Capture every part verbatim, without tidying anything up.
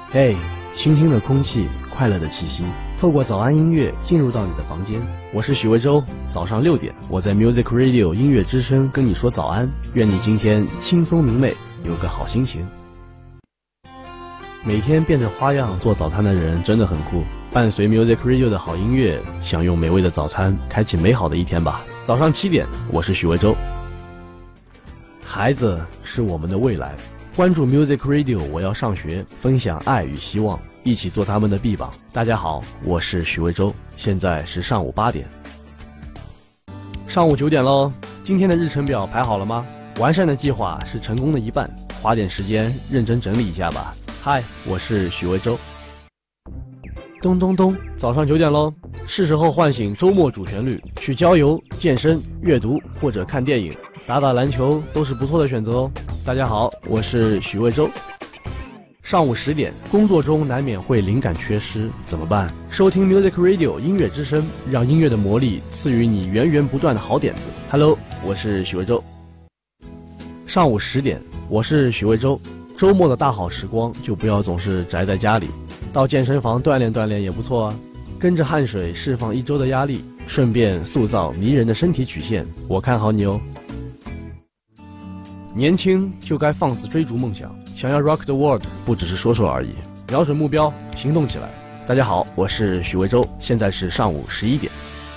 嘿，清新的空气，快乐的气息，透过早安音乐进入到你的房间。我是许魏洲，早上六点，我在 Music Radio 音乐之声跟你说早安。愿你今天轻松明媚，有个好心情。每天变着花样做早餐的人真的很酷。伴随 Music Radio 的好音乐，享用美味的早餐，开启美好的一天吧。早上七点，我是许魏洲。孩子是我们的未来。关注 Music Radio， 我要上学，分享爱与希望，一起做他们的臂膀。大家好，我是许魏洲，现在是上午八点。上午九点喽，今天的日程表排好了吗？完善的计划是成功的一半，花点时间认真整理一下吧。嗨，我是许魏洲。咚咚咚，早上九点喽，是时候唤醒周末主旋律，去郊游、健身、阅读或者看电影，打打篮球都是不错的选择哦。大家好，我是许魏洲。上午十点，工作中难免会灵感缺失，怎么办？收听 Music Radio 音乐之声，让音乐的魔力赐予你源源不断的好点子。Hello， 我是许魏洲。上午十点，我是许魏洲。周末的大好时光，就不要总是宅在家里，到健身房锻炼锻炼也不错啊。跟着汗水释放一周的压力，顺便塑造迷人的身体曲线，我看好你哦。年轻就该放肆追逐梦想，想要 rock the world 不只是说说而已，瞄准目标，行动起来。大家好，我是许魏洲，现在是上午十一点。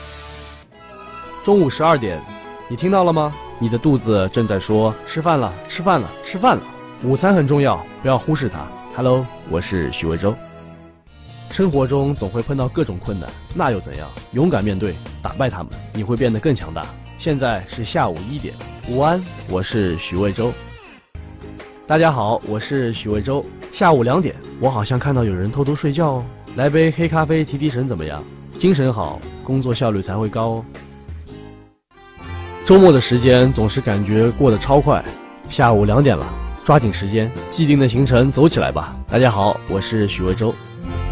中午十二点，你听到了吗？你的肚子正在说吃饭了，吃饭了，吃饭了。午餐很重要，不要忽视它。Hello， 我是许魏洲。生活中总会碰到各种困难，那又怎样？勇敢面对，打败他们，你会变得更强大。现在是下午一点，午安，我是许魏洲。大家好，我是许魏洲。下午两点，我好像看到有人偷偷睡觉哦。来杯黑咖啡提提神怎么样？精神好，工作效率才会高哦。周末的时间总是感觉过得超快，下午两点了，抓紧时间，既定的行程走起来吧。大家好，我是许魏洲。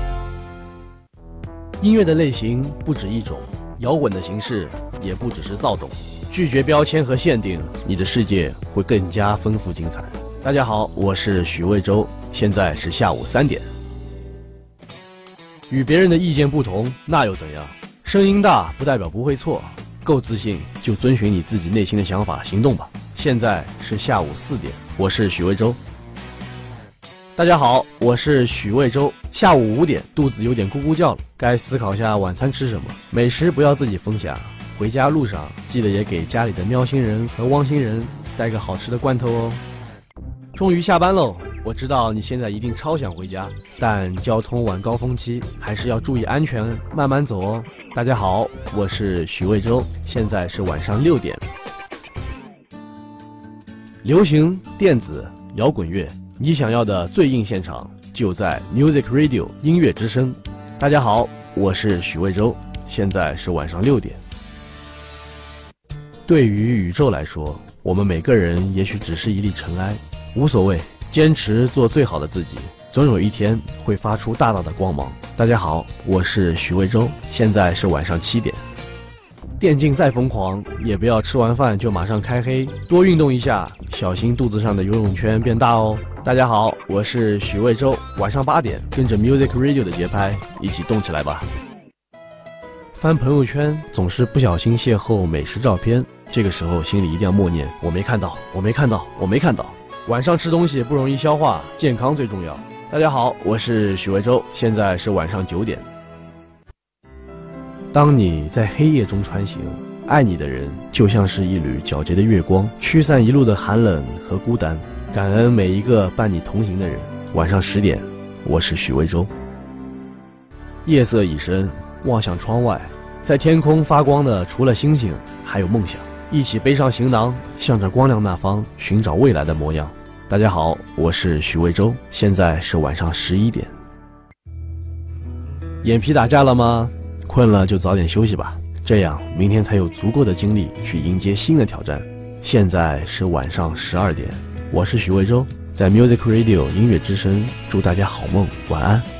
音乐的类型不止一种，摇滚的形式也不只是躁动，拒绝标签和限定，你的世界会更加丰富精彩。大家好，我是许魏洲，现在是下午三点。与别人的意见不同，那又怎样？声音大不代表不会错，够自信就遵循你自己内心的想法行动吧。现在是下午四点，我是许魏洲。大家好，我是许魏洲。下午五点，肚子有点咕咕叫了，该思考下晚餐吃什么。美食不要自己分享，回家路上记得也给家里的喵星人和汪星人带个好吃的罐头哦。终于下班喽，我知道你现在一定超想回家，但交通晚高峰期还是要注意安全，慢慢走哦。大家好，我是许魏洲，现在是晚上六点。流行、电子、摇滚乐，你想要的最硬现场就在 Music Radio 音乐之声。大家好，我是许魏洲，现在是晚上六点。对于宇宙来说，我们每个人也许只是一粒尘埃，无所谓，坚持做最好的自己，总有一天会发出大大的光芒。大家好，我是许魏洲，现在是晚上七点。电竞再疯狂，也不要吃完饭就马上开黑，多运动一下，小心肚子上的游泳圈变大哦。大家好，我是许魏洲，晚上八点，跟着 Music Radio 的节拍，一起动起来吧。翻朋友圈总是不小心邂逅美食照片，这个时候心里一定要默念：我没看到，我没看到，我没看到。晚上吃东西不容易消化，健康最重要。大家好，我是许魏洲，现在是晚上九点。当你在黑夜中穿行，爱你的人就像是一缕皎洁的月光，驱散一路的寒冷和孤单。感恩每一个伴你同行的人。晚上十点，我是许魏洲。夜色已深，望向窗外，在天空发光的除了星星，还有梦想。一起背上行囊，向着光亮那方寻找未来的模样。大家好，我是许魏洲，现在是晚上十一点。眼皮打架了吗？困了就早点休息吧，这样明天才有足够的精力去迎接新的挑战。现在是晚上十二点，我是许魏洲，在 Music Radio 音乐之声，祝大家好梦，晚安。